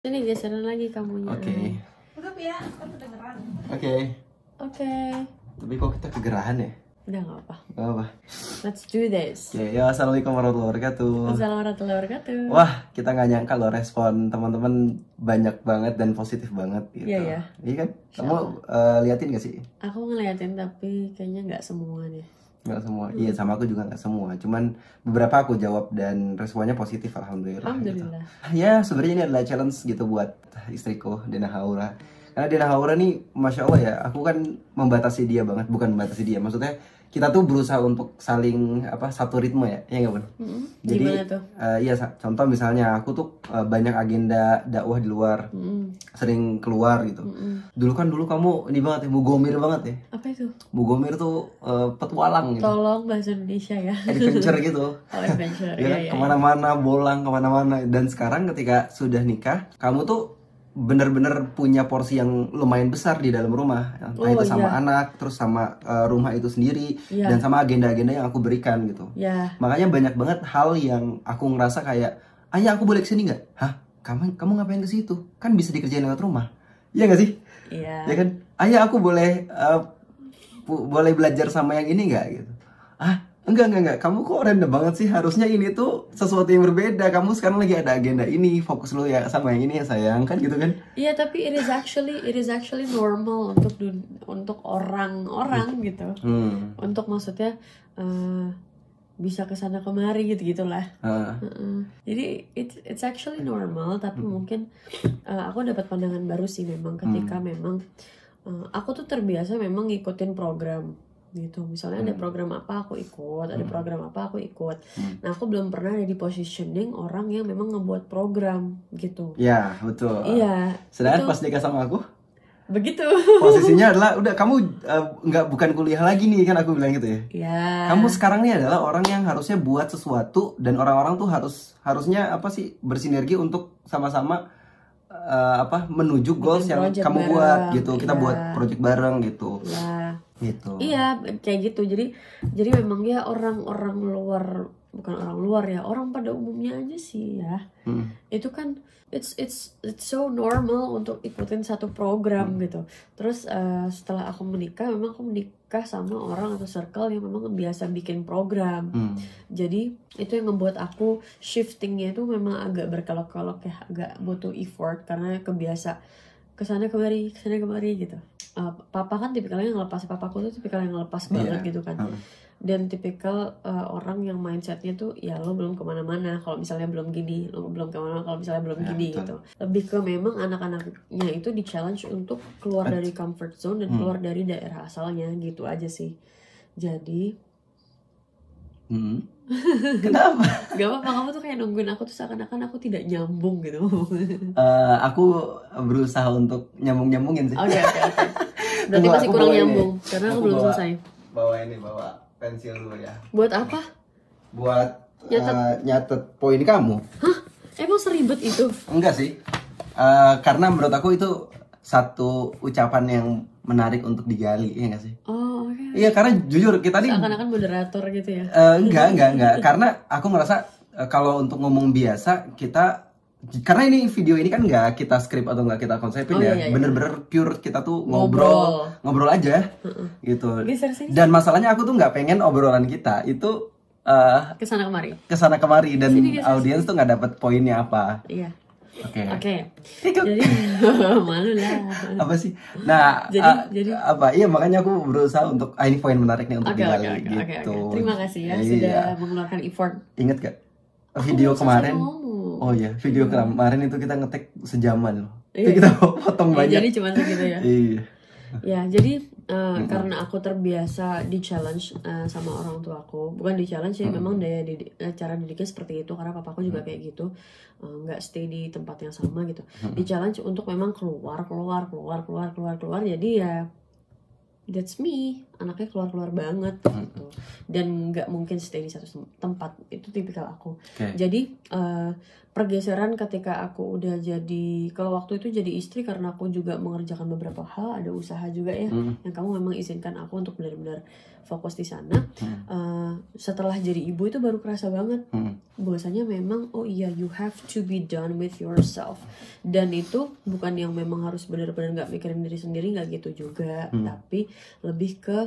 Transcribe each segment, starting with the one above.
Ini geseran lagi kamunya. Oke. Udah ya, kan kedengeran. Oke. Tapi kok kita kegerahan ya? Udah gak apa. Gak apa. Let's do this. Oke, ya assalamualaikum warahmatullahi wabarakatuh. Assalamualaikum warahmatullahi wabarakatuh. Wah, kita nggak nyangka loh respon teman-teman banyak banget dan positif banget gitu. Iya ya. Iya kan? Kamu liatin gak sih? Aku ngeliatin tapi kayaknya nggak semua deh. Nggak semua. Iya, sama aku juga nggak semua. Cuman beberapa aku jawab dan responnya positif, alhamdulillah. Alhamdulillah. Gitu. Ya, sebenarnya ini adalah challenge gitu buat istriku, Dena Haura. Karena Dena Haura nih, masya Allah ya, aku kan membatasi dia banget, bukan membatasi dia. Maksudnya kita tuh berusaha untuk saling satu ritme ya nggak Bun? Jadi Gimana tuh? Iya, contoh misalnya aku tuh banyak agenda dakwah di luar, sering keluar gitu. Dulu kamu ini banget ya, mugomir banget ya. Apa itu? Mugomir tuh petualang gitu. Tolong bahasa Indonesia ya. Adventure gitu. Oh, adventure. Ya, Iya. kemana-mana, bolang kemana-mana. Dan sekarang ketika sudah nikah, kamu tuh bener-bener punya porsi yang lumayan besar di dalam rumah. Entah itu sama anak, terus sama rumah itu sendiri, dan sama agenda-agenda yang aku berikan gitu. Makanya banyak banget hal yang aku ngerasa kayak, ayah aku boleh kesini nggak? Hah? Kamu ngapain ke situ? Kan bisa dikerjain lewat rumah. Iya nggak sih? Iya. Ya kan? Ayah aku boleh boleh belajar sama yang ini nggak gitu? Ah, enggak. Kamu kok random banget sih? Harusnya ini tuh sesuatu yang berbeda. Kamu sekarang lagi ada agenda ini, fokus lu ya sama yang ini ya sayang, kan gitu kan? Iya, tapi it is actually normal untuk orang-orang gitu. Untuk maksudnya bisa kesana kemari gitulah. Jadi it's actually normal, tapi mungkin aku dapat pandangan baru sih memang ketika memang aku tuh terbiasa memang ngikutin program gitu. Misalnya ada program apa aku ikut, ada program apa aku ikut. Nah, aku belum pernah ada di positioning orang yang memang ngebuat program gitu. Ya, betul. Iya. Sedangkan pas nikah sama aku, begitu. Posisinya adalah udah kamu bukan kuliah lagi nih, kan aku bilang gitu ya. Iya. Kamu sekarang nih adalah orang yang harusnya buat sesuatu, dan orang-orang tuh harusnya bersinergi untuk sama-sama menuju goals yang kamu bareng, buat gitu. Kita buat project bareng gitu. Iya. Gitu. Iya, kayak gitu. Jadi memang ya orang-orang luar, bukan orang luar ya, orang pada umumnya aja sih ya. Itu kan it's so normal untuk ikutin satu program gitu. Terus setelah aku menikah, memang aku menikah sama orang atau circle yang memang biasa bikin program. Jadi itu yang membuat aku shiftingnya itu memang agak berkelok-kelok ya, agak butuh effort karena kebiasa kesana kemari gitu. Papa kan tipikalnya ngelepas, papaku tuh tipikal yang ngelepas banget gitu kan. Dan tipikal orang yang mindsetnya tuh ya lo belum kemana-mana kalau misalnya belum gini, lo belum kemana kalau misalnya belum gini gitu. Lebih ke memang anak-anaknya itu di challenge untuk keluar dari comfort zone dan keluar dari daerah asalnya gitu aja sih. Jadi kenapa? Gak apa-apa, kamu tuh kayak nungguin aku tuh seakan-akan aku tidak nyambung gitu. Aku berusaha untuk nyambungin sih. Oke. Berarti masih kurang nyambung karena aku belum selesai. Bawa pensil dulu ya. Buat apa? Buat nyatet poin kamu. Hah? Emang seribet itu? Enggak sih. Karena menurut aku itu satu ucapan yang menarik untuk digali, ya nggak sih? Oh, oke. Iya, karena jujur kita nih seakan-akan moderator gitu ya. Enggak. Karena aku ngerasa kalau untuk ngomong biasa kita, karena ini video ini kan nggak kita skrip atau nggak kita konsepin ya. Bener-bener pure kita tuh ngobrol aja gitu. Dan masalahnya aku tuh nggak pengen obrolan kita itu kesana kemari dan audiens tuh nggak dapet poinnya apa. Iya. Oke. Jadi malu lah. Apa sih? Nah, jadi iya, makanya aku berusaha untuk ini poin menarik nih untuk digali gitu. Terima kasih ya sudah mengeluarkan effort. Ingat gak video kemarin? Oh iya, video kemarin itu kita ngetek sejaman loh. Itu kita potong banyak. Jadi cuma segitu ya. Iya. Ya, jadi karena aku terbiasa di challenge sama orang tua aku, bukan di challenge sih, memang cara didiknya seperti itu karena papaku juga kayak gitu, nggak stay di tempat yang sama gitu. Di challenge untuk memang keluar. Jadi ya that's me, anaknya keluar banget gitu, dan nggak mungkin stay di satu tempat, itu tipikal aku. Jadi pergeseran ketika aku udah jadi, kalau waktu itu jadi istri karena aku juga mengerjakan beberapa hal, ada usaha juga ya, yang kamu memang izinkan aku untuk benar-benar fokus di sana. Setelah jadi ibu itu baru kerasa banget bahwasanya memang oh iya, you have to be done with yourself, dan itu bukan yang memang harus benar-benar nggak mikirin diri sendiri, nggak gitu juga, tapi lebih ke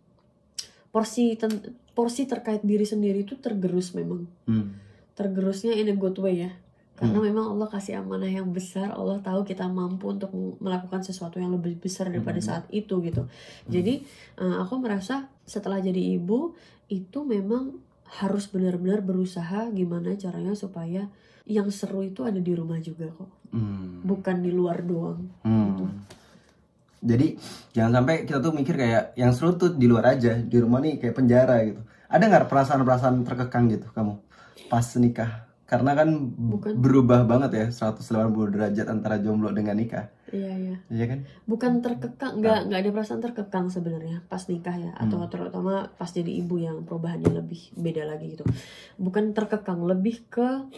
porsi terkait diri sendiri itu tergerus memang. Tergerusnya in a good way ya, karena memang Allah kasih amanah yang besar. Allah tahu kita mampu untuk melakukan sesuatu yang lebih besar daripada saat itu gitu. Jadi aku merasa setelah jadi ibu itu memang harus benar-benar berusaha gimana caranya supaya yang seru itu ada di rumah juga kok, bukan di luar doang gitu. Jadi jangan sampai kita tuh mikir kayak yang seru tuh di luar aja, di rumah nih kayak penjara gitu. Ada nggak perasaan-perasaan terkekang gitu kamu pas nikah? Karena kan berubah banget ya 180 derajat antara jomblo dengan nikah. Iya kan? Bukan terkekang, nggak ada perasaan terkekang sebenarnya pas nikah ya, atau terutama pas jadi ibu yang perubahannya lebih beda lagi gitu. Bukan terkekang, lebih ke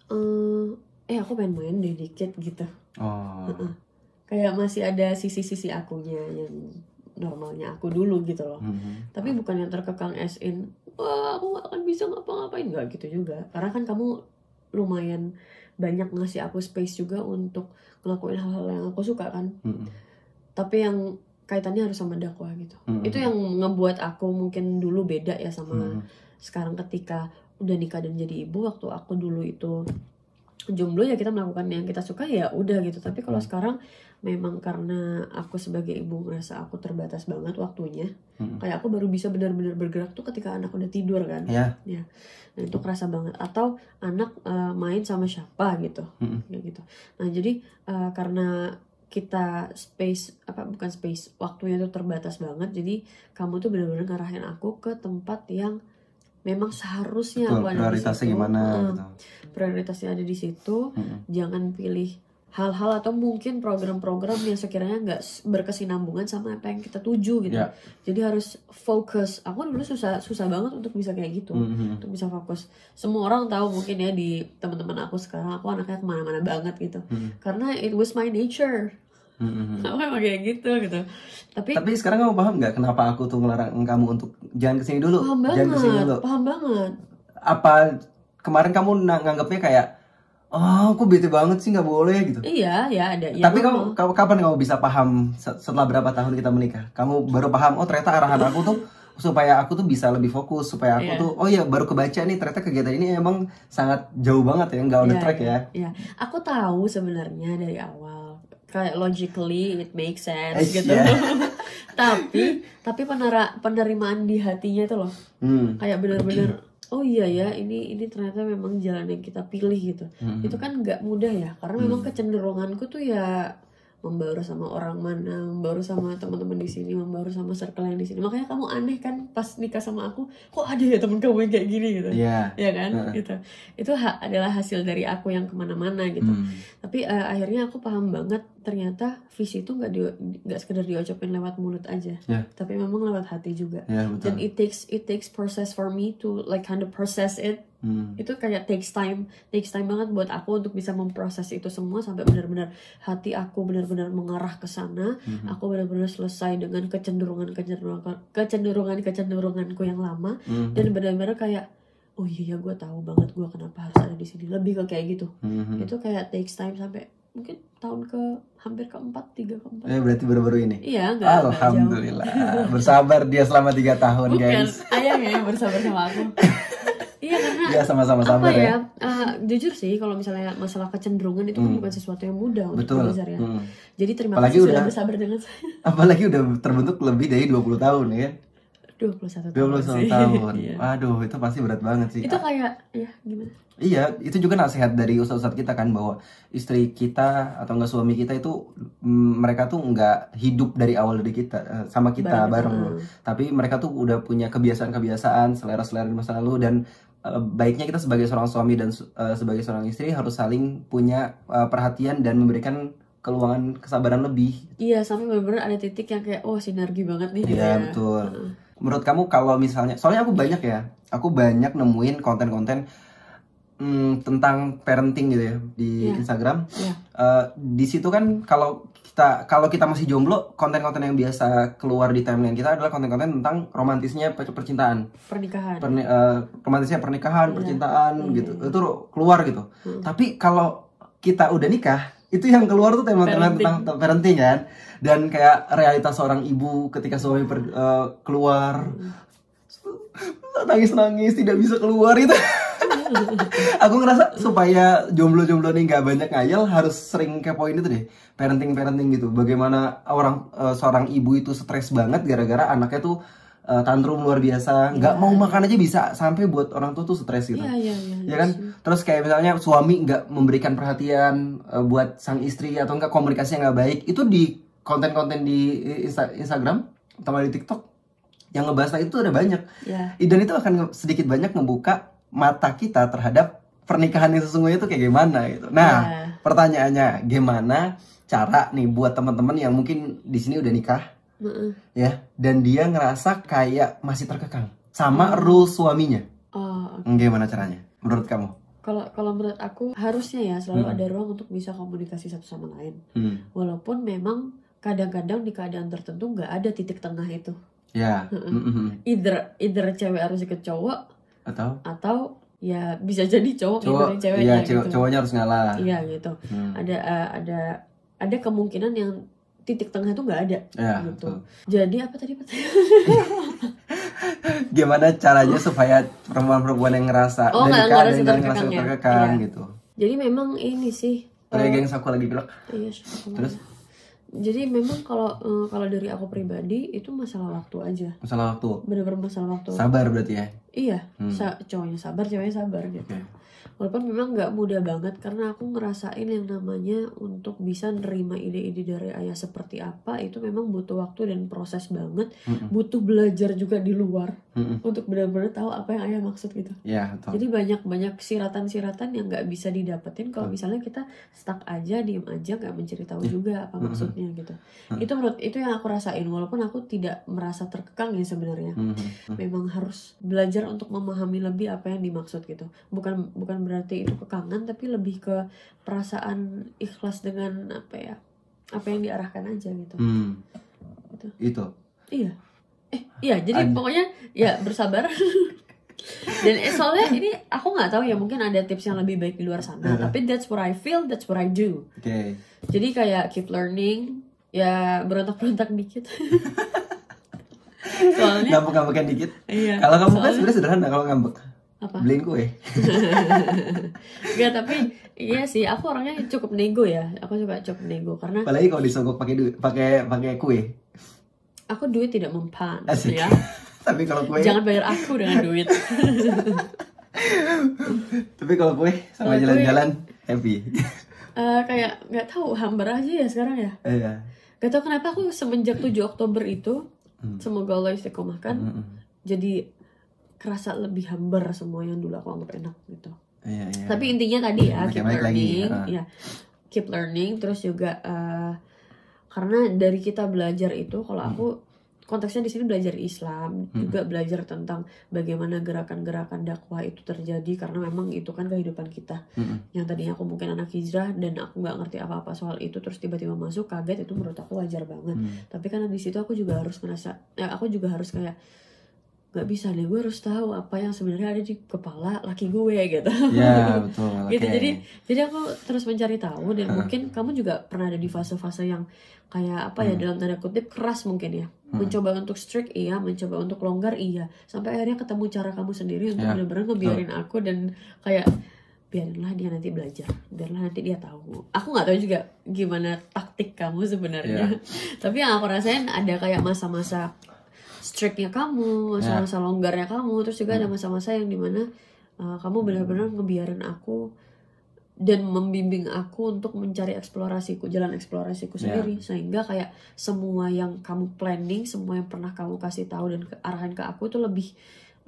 aku pengen main deh dikit gitu. Kayak masih ada sisi-sisi akunya yang normalnya aku dulu gitu loh. Tapi bukan yang terkekang as in wah aku gak akan bisa ngapa-ngapain, nggak gitu juga. Karena kan kamu lumayan banyak ngasih aku space juga untuk ngelakuin hal-hal yang aku suka kan. Tapi yang kaitannya harus sama dakwah gitu. Itu yang ngebuat aku mungkin dulu beda ya sama sekarang ketika udah nikah dan jadi ibu. Waktu aku dulu itu jomblo ya kita melakukan yang kita suka ya udah gitu. Tapi kalau sekarang memang karena aku sebagai ibu ngerasa aku terbatas banget waktunya. Kayak aku baru bisa benar-benar bergerak tuh ketika anak udah tidur kan. Ya. Nah itu kerasa banget. Atau anak main sama siapa gitu. Kayak gitu. Nah jadi karena kita waktunya itu terbatas banget. Jadi kamu tuh benar-benar ngarahin aku ke tempat yang memang seharusnya aku ada di situ. Gimana, gitu. Prioritasnya ada di situ. Jangan pilih hal-hal atau mungkin program-program yang sekiranya nggak berkesinambungan sama apa yang kita tuju gitu. Jadi harus fokus. Aku dulu susah banget untuk bisa kayak gitu, untuk bisa fokus. Semua orang tahu mungkin ya di teman-teman aku sekarang, aku anaknya kemana-mana banget gitu. Karena it was my nature. Aku emang kayak gitu. Tapi sekarang kamu paham nggak kenapa aku tuh ngelarang kamu untuk jangan kesini dulu, jangan kesini dulu? Paham banget. Apa kemarin kamu nganggapnya kayak aku bete banget sih nggak boleh gitu? Iya ada. Tapi kamu kapan kamu bisa paham setelah berapa tahun kita menikah? Kamu baru paham ternyata arahan aku tuh supaya aku tuh bisa lebih fokus, supaya aku tuh baru kebaca nih ternyata kegiatan ini emang sangat jauh banget ya, nggak on the track ya. Iya, aku tahu sebenarnya dari awal kayak logically it makes sense gitu. tapi penerimaan di hatinya itu loh, kayak benar-benar oh iya ya, ini ternyata memang jalan yang kita pilih gitu. Itu kan nggak mudah ya, karena memang kecenderunganku tuh ya membaur sama orang mana, membaur sama teman-teman di sini, membaur sama circle yang di sini. Makanya kamu aneh kan pas nikah sama aku, kok ada ya temen kamu yang kayak gini gitu. Ya kan? Gitu. Itu adalah hasil dari aku yang kemana-mana gitu. Tapi akhirnya aku paham banget ternyata visi itu nggak sekedar diucapin lewat mulut aja, tapi memang lewat hati juga. Dan it takes process for me to like kind of process it. Itu kayak takes time banget buat aku untuk bisa memproses itu semua sampai benar-benar hati aku benar-benar mengarah ke sana. Aku benar-benar selesai dengan kecenderunganku yang lama, dan benar-benar kayak oh iya gue tahu banget gue kenapa harus ada di sini, lebih ke kayak gitu. Itu kayak takes time sampai mungkin tahun hampir keempat. Berarti baru-baru ini. Iya, enggak. Alhamdulillah. Bersabar dia selama 3 tahun. Bukan, guys. Ayahnya yang bersabar sama aku. Iya, karena ya sama-sama sabar ya. Jujur sih kalau misalnya masalah kecenderungan itu kan bukan sesuatu yang mudah untuk belajar ya. Jadi terima kasih sudah bersabar dengan saya. Apalagi udah terbentuk lebih dari 20 tahun ya. 21 tahun. Aduh, itu pasti berat banget sih. Itu kayak ya gimana? Iya, itu juga nasihat dari ustadz-ustadz kita kan, bahwa istri kita atau enggak suami kita itu mereka tuh enggak hidup dari awal dari kita sama kita bareng. Tapi mereka tuh udah punya kebiasaan-kebiasaan, selera-selera di masa lalu, dan baiknya kita sebagai seorang suami dan sebagai seorang istri harus saling punya perhatian dan memberikan keluangan kesabaran lebih. Iya, sampai benar-benar ada titik yang kayak sinergi banget nih. Iya, betul. Menurut kamu kalau misalnya, soalnya aku banyak nemuin konten-konten tentang parenting gitu ya di Instagram. Di situ kan kalau kita masih jomblo, konten-konten yang biasa keluar di timeline kita adalah konten-konten tentang romantisnya percintaan, pernikahan, romantisnya pernikahan, percintaan gitu. Itu keluar gitu. Tapi kalau kita udah nikah, itu yang keluar tuh tema-tema tentang parenting kan. Dan kayak realitas seorang ibu ketika suami keluar, nangis-nangis tidak bisa keluar itu. Aku ngerasa supaya jomblo-jomblo nih nggak banyak ngayal, harus sering kepoin itu deh, parenting gitu. Bagaimana seorang ibu itu stres banget gara-gara anaknya tuh tantrum luar biasa, nggak mau makan aja bisa, sampai buat orang tua tuh stres gitu. Ya kan? Terus kayak misalnya suami nggak memberikan perhatian buat sang istri, atau enggak komunikasinya nggak baik, itu di konten-konten di Instagram, terutama di TikTok yang ngebahas itu ada banyak. Dan itu akan sedikit banyak membuka mata kita terhadap pernikahan yang sesungguhnya itu kayak gimana gitu. Nah, pertanyaannya, gimana cara nih buat teman-teman yang mungkin di sini udah nikah, ya, dan dia ngerasa kayak masih terkekang sama rules suaminya. Gimana caranya menurut kamu? Kalau menurut aku harusnya ya selalu ada ruang untuk bisa komunikasi satu sama lain. Walaupun memang kadang-kadang di keadaan tertentu nggak ada titik tengah itu. Either cewek harus ikut cowok, atau ya bisa jadi cowok ngikutin ceweknya gitu. Cowoknya harus ngalah. Iya gitu. Ada kemungkinan yang titik tengah itu nggak ada gitu. Betul. Jadi apa tadi pertanyaannya? Gimana caranya supaya perempuan-perempuan yang ngerasa ngerasa terkekang gitu. Jadi memang ini sih. Gengs aku lagi bilang. Iya. Terus? Jadi memang kalau dari aku pribadi itu masalah waktu aja. Masalah waktu. Bener-bener masalah waktu. Sabar berarti ya. Iya, cowoknya sabar, ceweknya sabar gitu. Walaupun memang nggak mudah banget, karena aku ngerasain yang namanya untuk bisa nerima ide-ide dari ayah seperti apa itu memang butuh waktu dan proses banget. Butuh belajar juga di luar untuk benar-benar tahu apa yang ayah maksud gitu. Jadi banyak siratan-siratan yang nggak bisa didapetin kalau misalnya kita stuck aja, diem aja, nggak mencari tahu juga apa maksudnya gitu. Itu yang aku rasain, walaupun aku tidak merasa terkekang ya sebenarnya. Memang harus belajar untuk memahami lebih apa yang dimaksud gitu. Bukan berarti itu kekangan, tapi lebih ke perasaan ikhlas dengan apa yang diarahkan aja gitu. Itu. Iya. Jadi pokoknya ya bersabar. Dan soalnya ini aku nggak tahu ya, mungkin ada tips yang lebih baik di luar sana. Tapi that's what I feel, that's what I do. Jadi kayak keep learning, ya berontak-berontak dikit. Soalnya ngambek-ngambekan dikit. Kalau kamu kan sebenarnya sederhana kalau ngambek. Apa? Beliin kue. Enggak, tapi iya sih, aku orangnya cukup nego ya. Aku juga cukup nego karena apalagi kalau disogok pakai kue. Aku duit tidak mempan ya. Tapi kalau kue jangan bayar aku dengan duit. Tapi kalau kue sama jalan-jalan happy. Kayak nggak tahu, hambar aja ya sekarang ya. Gak tahu kenapa aku semenjak 7 Oktober itu, semoga Allah istiqomahkan, jadi kerasa lebih hambar semua yang dulu aku anggap enak gitu. Tapi intinya tadi ya keep learning, keep learning. Terus juga karena dari kita belajar itu, kalau aku konteksnya di sini belajar Islam, juga belajar tentang bagaimana gerakan-gerakan dakwah itu terjadi, karena memang itu kan kehidupan kita. Yang tadinya aku mungkin anak hijrah dan aku nggak ngerti apa-apa soal itu, terus tiba-tiba masuk kaget, itu menurut aku wajar banget. Tapi karena di situ aku juga harus aku juga harus kayak gak bisa deh, gue harus tahu apa yang sebenarnya ada di kepala laki gue gitu. Ya betul. Gitu. Jadi aku terus mencari tahu, dan mungkin kamu juga pernah ada di fase-fase yang kayak apa ya, dalam tanda kutip keras mungkin ya. Mencoba untuk strict iya, mencoba untuk longgar iya, sampai akhirnya ketemu cara kamu sendiri untuk benar-benar ngebiarin aku, dan kayak biarinlah dia nanti belajar, biarlah nanti dia tahu. Aku nggak tahu juga gimana taktik kamu sebenarnya. Tapi yang aku rasain ada kayak masa-masa strictnya kamu, masa-masa longgarnya kamu, terus juga ada masa-masa yang dimana kamu benar-benar ngebiarin aku dan membimbing aku untuk mencari jalan eksplorasiku sendiri, sehingga kayak semua yang kamu planning, semua yang pernah kamu kasih tahu dan arahan ke aku itu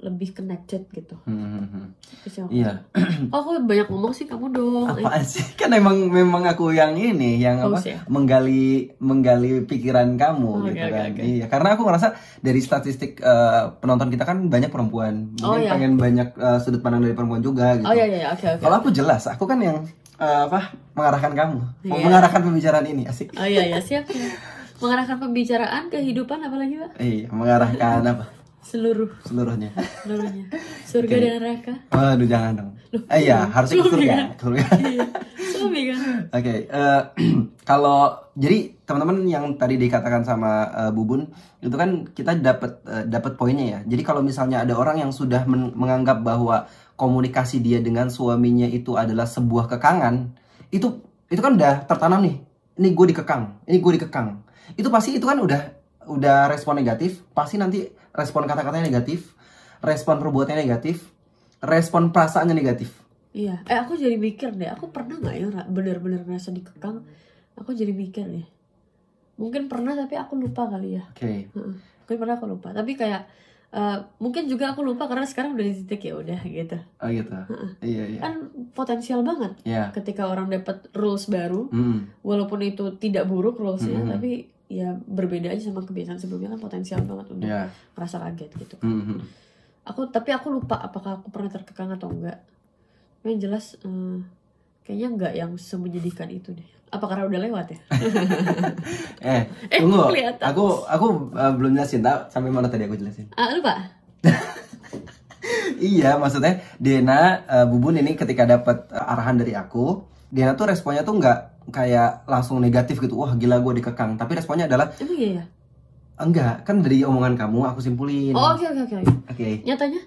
lebih connected gitu. Iya. Oh, aku banyak ngomong sih, kamu dong. Apaan sih? Kan memang aku yang ini, yang apa? Ya? Menggali pikiran kamu gitu kan. Iya, karena aku ngerasa dari statistik penonton kita kan banyak perempuan. Mungkin pengen banyak sudut pandang dari perempuan juga gitu. Oh iya, oke. Kalau aku jelas, aku kan yang mengarahkan kamu, mengarahkan pembicaraan ini, asik. Oh iya, siap. Mengarahkan pembicaraan, kehidupan, apa lagi, Pak? Iya, mengarahkan apa? Seluruhnya. Surga dan neraka. Waduh, jangan dong. Iya, harusnya ke surga. Iya, suami kan. Oke, kalau jadi teman-teman yang tadi dikatakan sama Bubun itu kan kita dapat poinnya ya. Jadi kalau misalnya ada orang yang sudah menganggap bahwa komunikasi dia dengan suaminya itu adalah sebuah kekangan, itu kan udah tertanam nih. Ini gue dikekang. Itu pasti itu kan udah respon negatif, pasti nanti respon kata-katanya negatif, respon perbuatannya negatif, respon perasaannya negatif. Iya, aku jadi mikir deh, aku pernah nggak ya bener-bener ngerasa dikekang? Aku jadi mikir deh, mungkin pernah tapi aku lupa kali ya. Oke. Mungkin pernah aku lupa, tapi kayak mungkin juga aku lupa karena sekarang udah di titik ya udah gitu. Oh gitu. Iya. Kan potensial banget. Ketika orang dapat rules baru, walaupun itu tidak buruk rulesnya, tapi ya berbeda aja sama kebiasaan sebelumnya, kan potensial banget untuk merasa kaget gitu. Tapi aku lupa apakah aku pernah terkekang atau enggak. Yang jelas kayaknya enggak yang semenyedihkan itu deh. Apa karena udah lewat ya? Tunggu. Aku belum jelasin, sampai mana tadi aku jelasin? Lupa. Iya, maksudnya Dena, Bubun ini ketika dapat arahan dari aku, Dena tuh responnya tuh nggak kayak langsung negatif gitu, wah gila gue dikekang. Tapi responnya adalah, emang iya ya? Enggak, kan dari omongan kamu aku simpulin. Oh oke.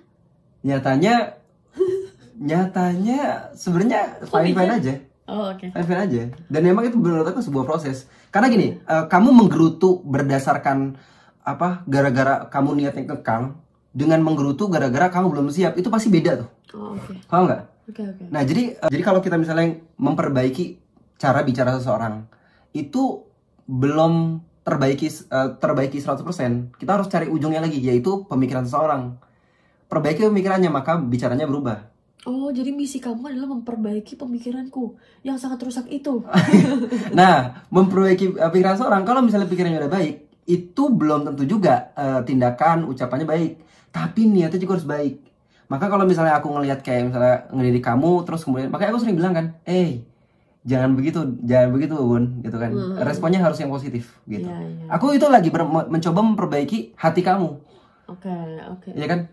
Nyatanya sebenarnya fine aja. Oh oke. Fine aja. Dan memang itu menurut aku sebuah proses. Karena gini, kamu menggerutu berdasarkan apa? Gara-gara kamu niatnya kekang, dengan menggerutu gara-gara kamu belum siap, itu pasti beda tuh. Oh oke. Paham nggak? Oke. Nah jadi kalau kita misalnya memperbaiki cara bicara seseorang, itu belum terbaiki 100%. Kita harus cari ujungnya lagi, yaitu pemikiran seseorang. Perbaiki pemikirannya, maka bicaranya berubah. Oh, jadi misi kamu adalah memperbaiki pemikiranku yang sangat rusak itu. Nah, memperbaiki pikiran seseorang, kalau misalnya pikirannya udah baik, itu belum tentu juga tindakan, ucapannya baik, tapi niatnya juga harus baik. Maka kalau misalnya aku ngelihat kayak misalnya ngedidik kamu, terus kemudian, makanya aku sering bilang kan, jangan begitu Bun, gitu kan. Responnya harus yang positif gitu. Ya. Aku itu lagi mencoba memperbaiki hati kamu. Oke. Iya kan?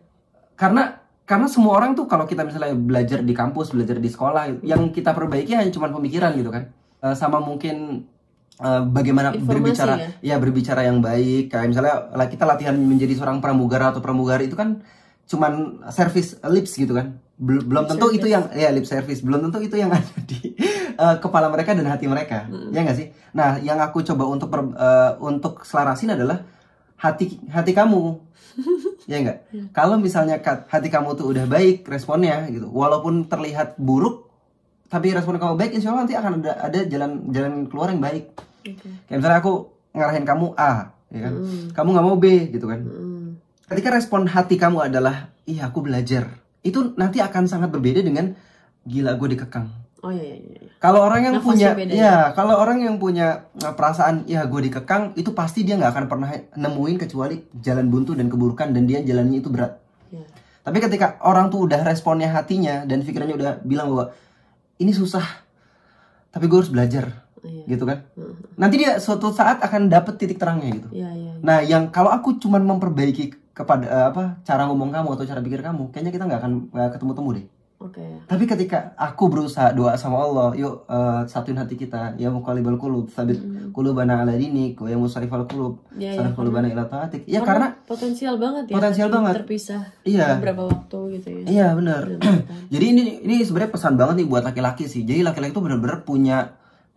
Karena semua orang tuh kalau kita misalnya belajar di kampus, belajar di sekolah, yang kita perbaiki hanya cuma pemikiran gitu kan. Sama mungkin bagaimana berbicara yang baik. Kayak misalnya kita latihan menjadi seorang pramugara atau pramugari, itu kan cuman service lips gitu kan. Belum tentu itu yang lip service, belum tentu itu yang ada di kepala mereka dan hati mereka. Ya nggak sih? Nah, yang aku coba untuk selarasin adalah hati kamu. Ya nggak? Kalau misalnya hati kamu tuh udah baik responnya gitu, walaupun terlihat buruk, tapi respon kamu baik, insya Allah nanti akan ada jalan keluar yang baik. Kayak misalnya aku ngarahin kamu A, ya kan? Kamu nggak mau B gitu kan? Ketika respon hati kamu adalah, iya aku belajar, itu nanti akan sangat berbeda dengan gila gue dikekang. Oh iya. Kalau orang yang kalau orang yang punya perasaan ya gue dikekang, itu pasti dia nggak akan pernah nemuin kecuali jalan buntu dan keburukan, dan dia jalannya itu berat. Tapi ketika orang tuh udah responnya hatinya dan pikirannya udah bilang bahwa ini susah, tapi gue harus belajar, gitu kan? Nanti dia suatu saat akan dapet titik terangnya gitu. Nah, yang kalau aku cuman memperbaiki kepada cara ngomong kamu atau cara pikir kamu, kayaknya kita nggak akan ketemu-temu deh. Tapi ketika aku berusaha doa sama Allah, yuk satuin hati kita, ya muqallibal qulub, tsabit qulubana ala dinik, wa ya musarrifal qulub, sarif qulubana ila taatik. Ya karena potensial banget ya. Terpisah beberapa waktu gitu ya. Iya, benar. Jadi ini sebenarnya pesan banget nih buat laki-laki sih. Jadi laki-laki itu benar-benar punya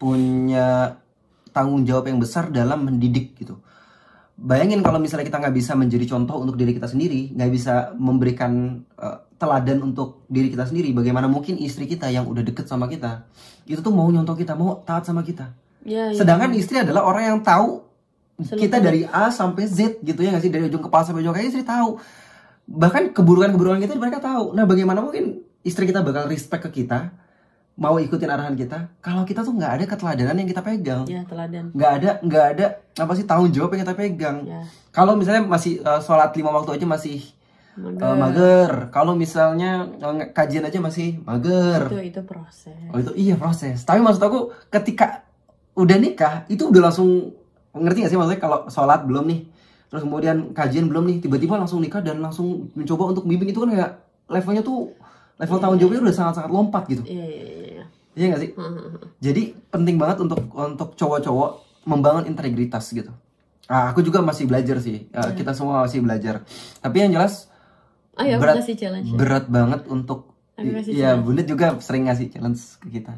tanggung jawab yang besar dalam mendidik gitu. Bayangin kalau misalnya kita nggak bisa menjadi contoh untuk diri kita sendiri, nggak bisa memberikan teladan untuk diri kita sendiri, bagaimana mungkin istri kita yang udah deket sama kita itu tuh mau nyontoh kita, mau taat sama kita. Sedangkan istri adalah orang yang tahu kita dari A sampai Z gitu ya nggak sih, dari ujung kepala sampai ujung kaki. Istri tahu bahkan keburukan-keburukan kita mereka tahu. Nah, bagaimana mungkin istri kita bakal respect ke kita, mau ikutin arahan kita, kalau kita tuh nggak ada keteladanan yang kita pegang. Ya, teladan. Nggak ada apa sih tanggung jawab yang kita pegang. Ya. Kalau misalnya masih sholat 5 waktu aja masih mager. Kalau misalnya kajian aja masih mager. Itu proses. Oh itu iya proses. Tapi maksud aku ketika udah nikah itu udah langsung, ngerti gak sih maksudnya kalau sholat belum nih, terus kemudian kajian belum nih, tiba-tiba langsung nikah dan langsung mencoba untuk bimbing, itu kan kayak levelnya tuh level tanggung jawabnya udah sangat-sangat lompat gitu. Iya. Iya gak sih? Jadi penting banget untuk cowok-cowok membangun integritas gitu. Aku juga masih belajar sih. Kita semua masih belajar. Tapi yang jelas berat banget untuk. Iya, Bunda juga sering ngasih challenge ke kita.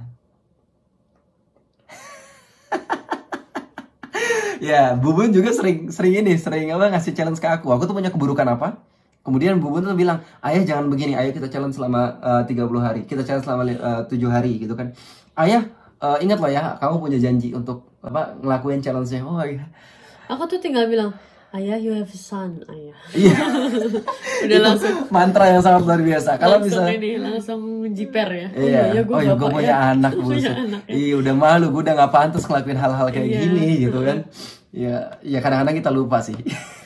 Ya, Bubun juga sering ngasih challenge ke aku. Aku tuh punya keburukan apa? Kemudian Bubun tuh bilang, ayah jangan begini, ayo kita challenge selama 30 hari. Kita challenge selama 7 hari gitu kan. Ayah, ingat loh ya, kamu punya janji untuk ngelakuin challenge-nya. Oh iya. Aku tuh tinggal bilang, ayah you have a son, ayah. Iya. Udah langsung. Mantra yang sangat luar biasa. Kalau misalnya langsung jiper ya. Iya. Gue punya anak. Iya, udah malu, gue udah gak pantas ngelakuin hal-hal kayak gini gitu kan. Ya kadang-kadang kita lupa sih.